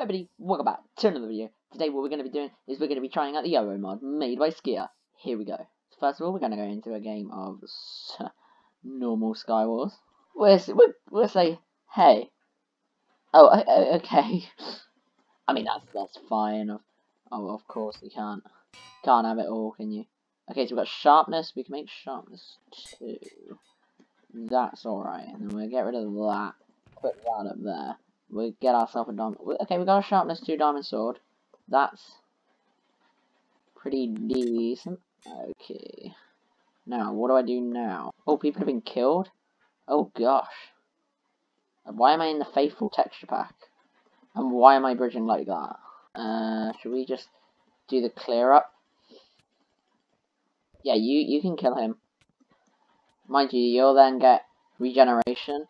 everybody, welcome back to another video. Today what we're going to be doing is we're going to be trying out the UWU mod made by Skier. Here we go. First of all, we're going to go into a game of normal Sky Wars. We'll say, hey. Oh, okay. I mean, that's fine. Of course we can't have it all, can you? Okay, so we've got sharpness. We can make sharpness 2. That's alright. And then we'll get rid of that. Put that up there. We'll get ourselves a diamond. Okay, we got a sharpness 2 diamond sword. That's pretty decent. Okay. Now, what do I do now? Oh, people have been killed? Oh gosh. Why am I in the faithful texture pack? And why am I bridging like that? Should we just do the clear up? Yeah, you can kill him. Mind you, you'll then get regeneration.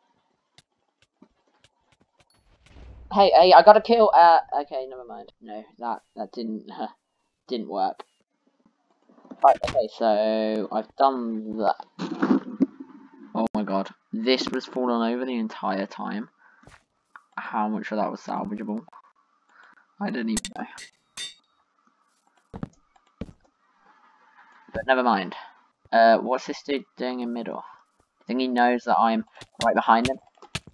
Hey, I got a kill. Okay, never mind. No, that didn't work. Right, okay, so I've done that. Oh my god, this was falling over the entire time. How much of that was salvageable? I didn't even know. But never mind. What's this dude doing in middle? I think he knows that I'm right behind him.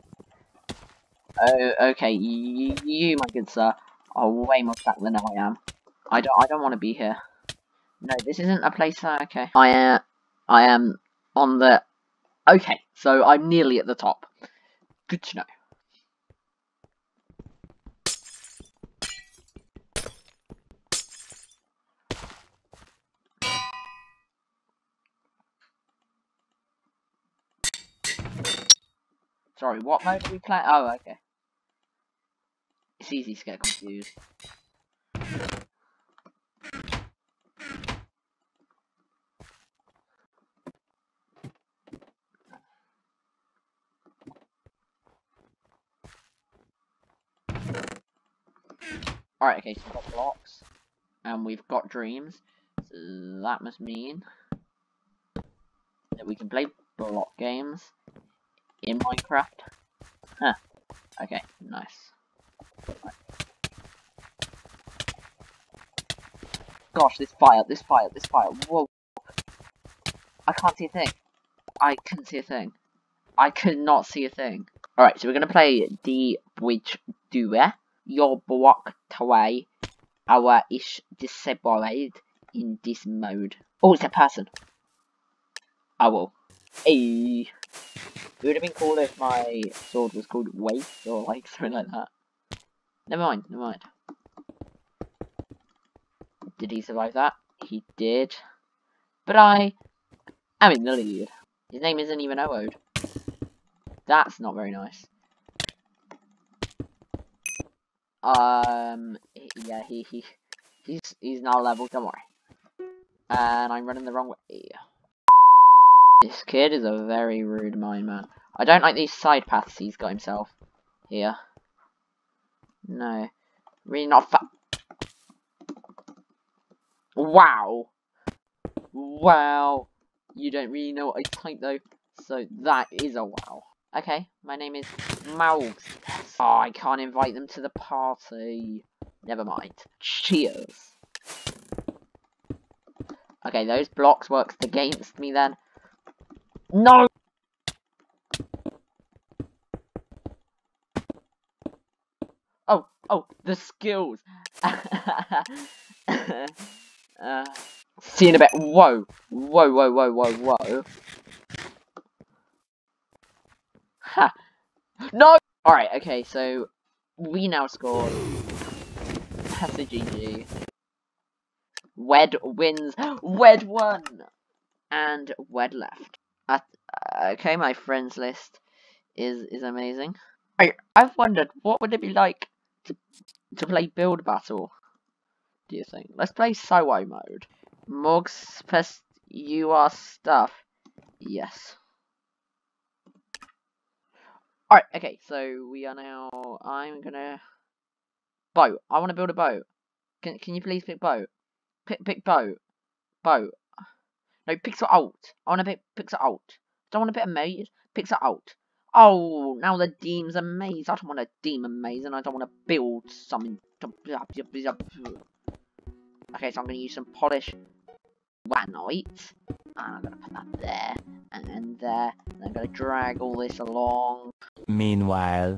Oh, okay, you, my good sir, are way more stacked than I am. I don't want to be here. No, this isn't a place that, okay. I am on the, okay, so I'm nearly at the top. Good to know. Sorry, what mode are we playing? Oh, okay. It's easy to get confused. Alright, okay, so we've got blocks, and we've got dreams, so that must mean that we can play block games in Minecraft. Huh. Okay, nice. Right. Gosh, this fire. Whoa. I can't see a thing. I couldn't see a thing. I could not see a thing. Alright, so we're going to play the bridge duet. Your block away. Our is disabled in this mode. Oh, it's a person. I will. Hey. It would have been cool if my sword was called Waste or like something like that. Never mind. Did he survive that? He did. But I am in the lead. His name isn't even UWU. That's not very nice. Yeah, he's now level, don't worry. And I'm running the wrong way. This kid is a very rude mine man. I don't like these side paths he's got himself here. No. Really not Wow. Wow. You don't really know what I type though. So that is a wow. Okay, my name is Mouse. Oh, I can't invite them to the party. Never mind. Cheers. Okay, those blocks worked against me then. No! Oh, the skills. See you in a bit. Whoa. Ha. No! Alright, okay, so we now scored. That's a GG. Wed wins. Wed won! And Wed left. Okay, my friends list is amazing. I've wondered, what would it be like to play build battle? Do you think? Let's play solo mode. Mugs fest you are stuff. Yes. Alright, okay, so we are now I'm gonna boat. I wanna build a boat. Can you please pick boat? Pick boat. Boat. No, pixel alt. I wanna pick pixel alt. Don't want a bit of mate. Pixel alt. Oh, now the demon's a maze. I don't want a demon maze, and I don't want to build something. Okay, so I'm going to use some polished granite. And I'm going to put that there, and there. And I'm going to drag all this along. Meanwhile.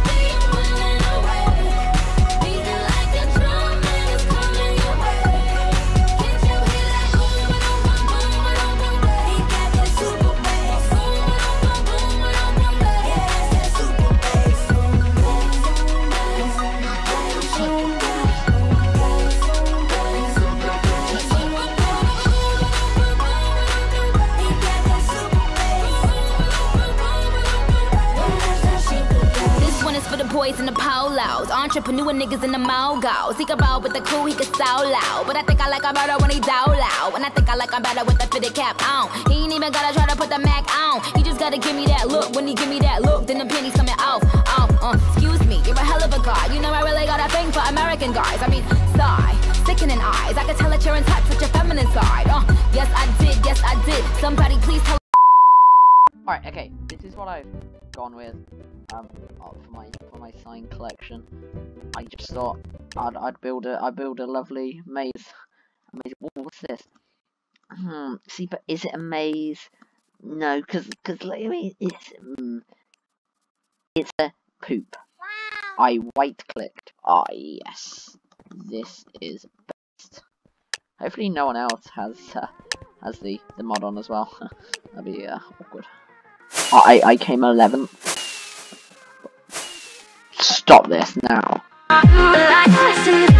Boys in the polos, entrepreneur niggas in the mogos. He can roll with the cool, he can so loud. But I think I like him better when he down loud. And I think I like him better with the fitted cap on. He ain't even gotta try to put the Mac on. He just gotta give me that look. When he give me that look, then the pennies coming off. Excuse me, you're a hell of a guy. You know I really got a thing for American guys. I mean, sigh, sickening eyes. I can tell that you're in touch with your feminine side. Yes I did. Somebody please tell. Alright, okay, this is what I've gone with for my sign collection. I just thought I'd build a lovely maze. What's this? See, but is it a maze? No, because like, I mean, it's a poop. I right clicked. Ah, yes, this is best. Hopefully no one else has the mod on as well. That'd be awkward. I came 11th. Stop this now.